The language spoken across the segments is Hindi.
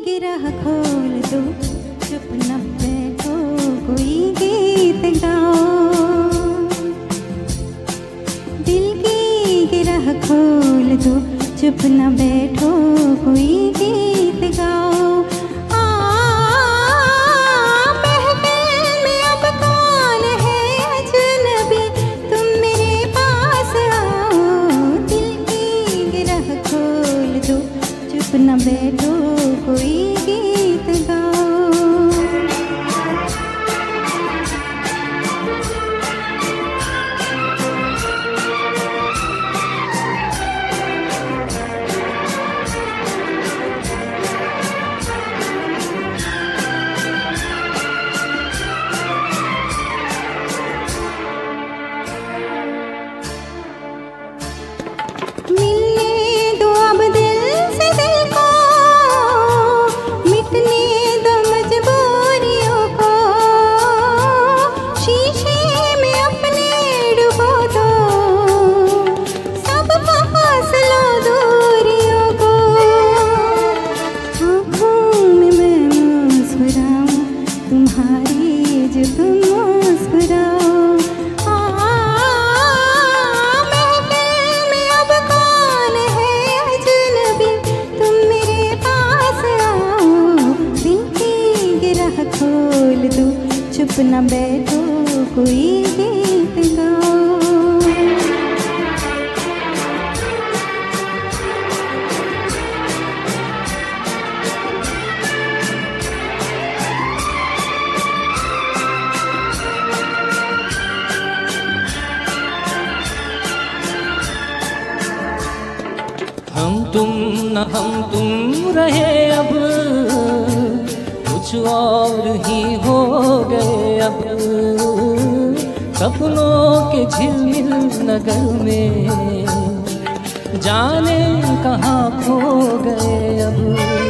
गिरह खोल दो, चुप न बैठो कोई गीत गाओ। दिल की गिरह खोल दो, चुप न बैठो कोई गीत गाओ। महफिल में अब कौन है अजनबी, तुम मेरे पास आओ। दिल की गिरह खोल दो, चुप न बैठो कोई गीत गाओ। चुप न बैठो कोई गीत गाओ। हम तुम न हम तुम रहे अब, कुछ और ही हो गए अब। सपनों के झिलमिल नगर में जाने कहाँ खो गए अब।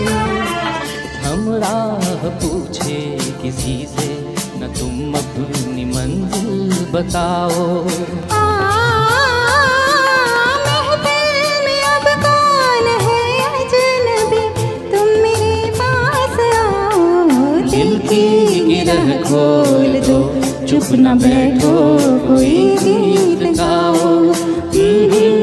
हम राह पूछे किसी से, न तुम अपनी मंजिल बताओ। दिल की गिरह खोल दो, चुप न बैठो कोई गीत गाओ।